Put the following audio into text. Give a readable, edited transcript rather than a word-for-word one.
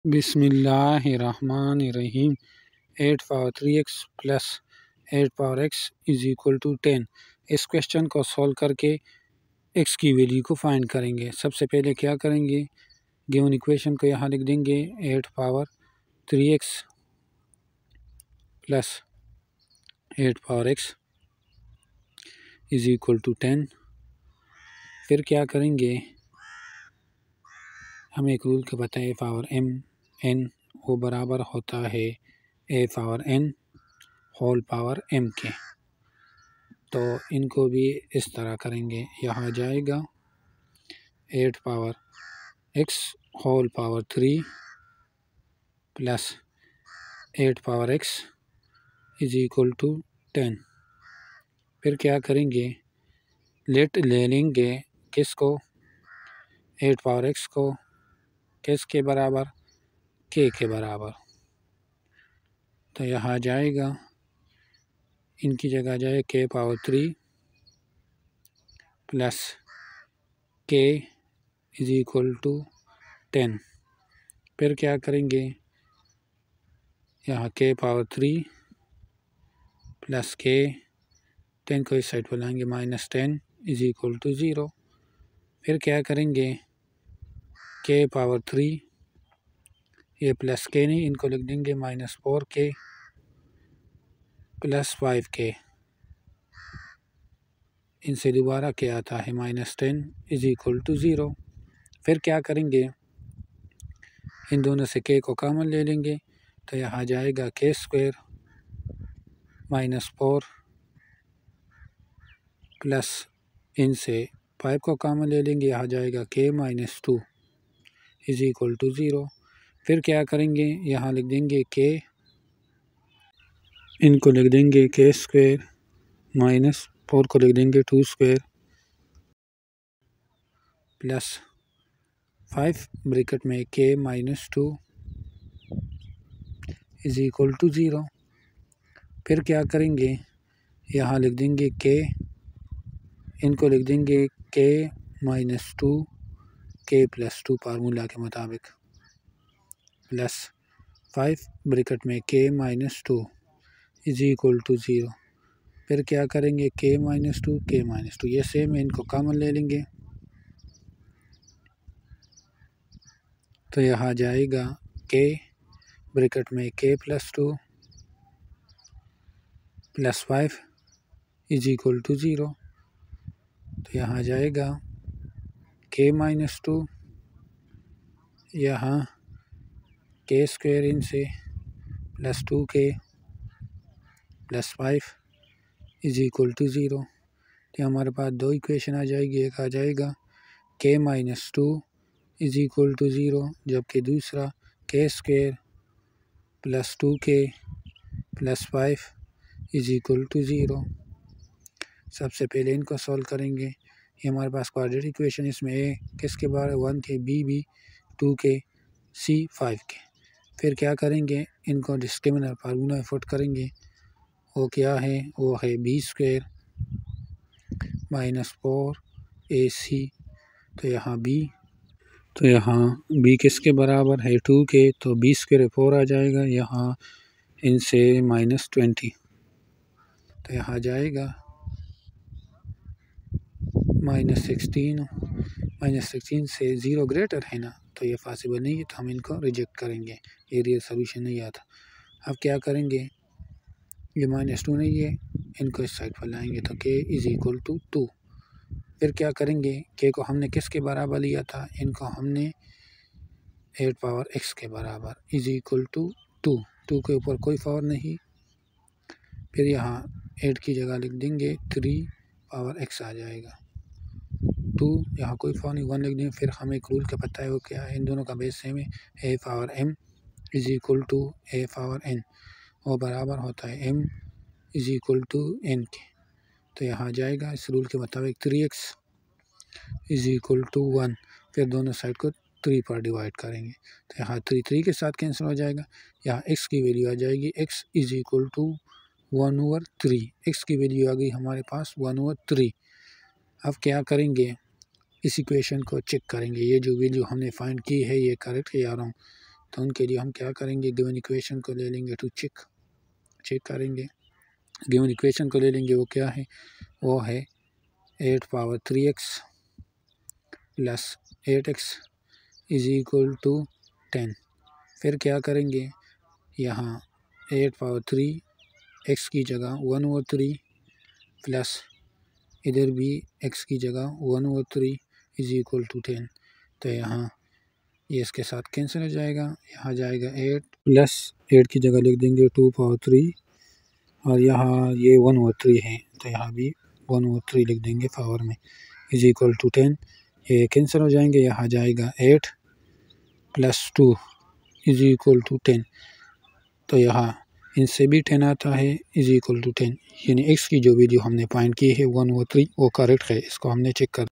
बिस्मिल्लाहिर्रहमानिर्रहीम। 8 power 3x plus 8 power x is equal to 10। इस question को सॉल्व करके x की वैल्यू को फाइंड करेंगे। सबसे पहले क्या करेंगे, गिवन इक्वेशन को यहाँ लिख देंगे 8 power 3x plus 8 power x is equal to 10। फिर क्या करेंगे, हमें एक रूल के बताए a पावर m n वो बराबर होता है a power n whole power m के। तो इनको भी इस तरह करेंगे, यहाँ जाएगा 8 power x whole power 3 plus 8 power x is equal to 10। फिर क्या करेंगे, लेट ले लेंगे किसको, 8 पावर x को किसके बराबर, k के बराबर। तो यहाँ जाएगा, इनकी जगह जाए k power 3 plus k is equal to 10। फिर क्या करेंगे, यहाँ k पावर 3 प्लस k 10 को इस साइड पर लाएंगे माइनस 10 इज इक्वल टू 0। फिर क्या करेंगे, k पावर 3 ये प्लस k नहीं, इनको लिख देंगे माइनस 4k प्लस 5k, इनसे दोबारा क्या आता है माइनस 10 इज इक्वल टू 0। फिर क्या करेंगे, इन दोनों से k को कॉमन ले लेंगे, तो यहाँ जाएगा k स्क्वायर माइनस 4 प्लस इनसे 5 को कॉमन ले लेंगे, यहाँ जाएगा k minus 2 is equal to 0। फिर क्या करेंगे, यहाँ लिख देंगे k, इनको लिख देंगे k स्क्वायर माइनस 4 को लिख देंगे 2 स्क्वायर प्लस 5 ब्रैकेट में k minus 2 is equal to 0। फिर क्या करेंगे, यहाँ लिख देंगे k, इनको लिख देंगे k minus 2 k plus 2 formula के मुताबिक प्लस 5 ब्रैकेट में k minus 2 is equal to 0। फिर क्या करेंगे, k माइनस 2 ये सेम है, इनको कॉमन ले लेंगे, तो यहाँ जाएगा k ब्रैकेट में k plus 2 plus 5 is equal to 0। तो यहाँ जाएगा k माइनस 2, यहाँ k स्क्वायर इनसे plus 2k plus 5 is equal to 0। तो हमारे पास दो इक्वेशन आ जाएगी, एक आ जाएगा k minus 2 is equal to 0, जबकि दूसरा k square plus 2k plus 5 is equal to 0। सबसे पहले इनको सॉल्व करेंगे, ये हमारे पास क्वाड्रेटिक इक्वेशन, इसमें a किसके बारे 1k, b 2k, c 5k। फिर क्या करेंगे, इनको डिस्क्रिमिनेंट फार्मूला पुट करेंगे, वो क्या है, वो है b स्क्वायर माइनस 4ac। तो यहाँ b किसके बराबर है 2k, तो b स्क्वायर 4 आ जाएगा, यहाँ इनसे माइनस 20, तो यहाँ जाएगा माइनस 16 से 0 ग्रेटर है ना, तो ये पॉसिबल नहीं है, तो हम इनको रिजेक्ट करेंगे, ये रियल सोल्यूशन नहीं आता। अब क्या करेंगे, ये माइनस 2 नहीं है, इनको इस साइड पर लाएंगे, तो k इज इक्वल टू 2। फिर क्या करेंगे, k को हमने किसके बराबर लिया था, इनको हमने 8 पावर x के बराबर इज इक्वल टू 2 के ऊपर कोई पावर नहीं। फिर यहाँ 8 की जगह लिख देंगे 3 पावर x आ जाएगा, 2 यहाँ कोई पावर नहीं, 1 लिख देंगे। फिर हमें एक रूल का पता है, वो क्या है, इन दोनों का बेस सेम है, a power m is equal to a power n, वो बराबर होता है m is equal to n के। तो यहाँ जाएगा इस रूल के मुताबिक 3x इज इक्वल टू 1। फिर दोनों साइड को 3 पर डिवाइड करेंगे, तो यहाँ 3 के साथ कैंसिल हो जाएगा, यहाँ x की वैल्यू आ जाएगी x is equal to 1/3। x की वैल्यू आ गई हमारे पास 1/3। अब क्या करेंगे, इस इक्वेशन को चेक करेंगे, ये जो वैल्यू हमने फाइंड की है ये करेक्ट है या रॉन्ग। तो उनके लिए हम क्या करेंगे, गिवन इक्वेशन को ले लेंगे टू चेक करेंगे। गिवन इक्वेशन को ले लेंगे, वो क्या है, वो है 8 power 3x plus 8x is equal to 10। फिर क्या करेंगे, यहाँ 8 पावर 3 x की जगह 1/3 प्लस इधर भी x की जगह 1/3 इज इक्वल टू 10। तो यहाँ ये इसके साथ कैंसिल हो जाएगा, यहाँ जाएगा 8 प्लस 8 की जगह लिख देंगे 2 पावर 3 और यहाँ ये 1/3 है तो यहाँ भी 1/3 लिख देंगे पावर में इज इक्वल टू 10। ये कैंसिल हो जाएंगे, यहाँ जाएगा 8 प्लस 2 इज इक्वल टू 10। तो यहाँ इनसे भी 10 आता है इज इक्वल टू 10, यानी x की जो वैल्यू हमने फाइंड की है 1/3 वो करेक्ट है। इसको हमने चेक कर